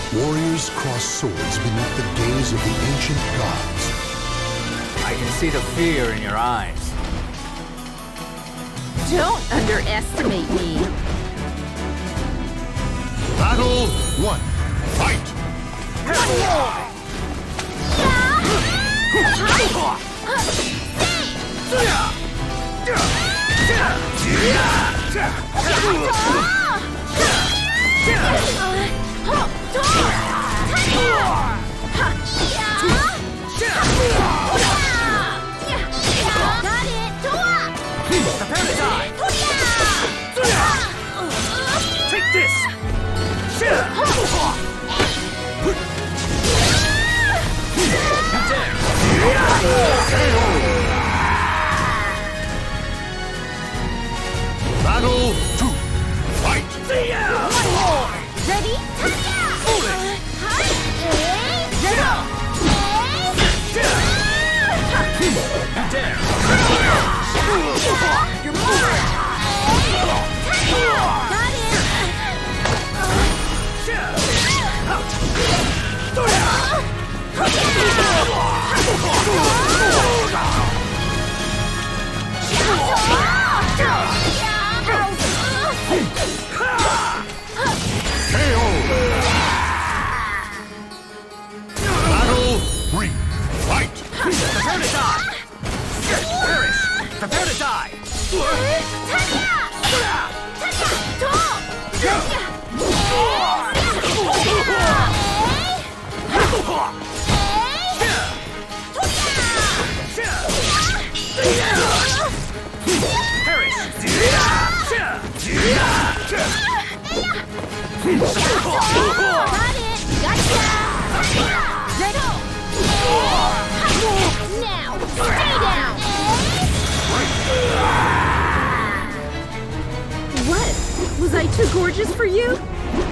Warriors cross swords beneath the gaze of the ancient gods. I can see the fear in your eyes. Don't underestimate me. Battle 1. Fight! Take this! Battle 2. Fight! Ready? Battle 3. Fight! Prepare to die! Perish! Prepare to die! Perish! Now, stay down! What? Was I too gorgeous for you?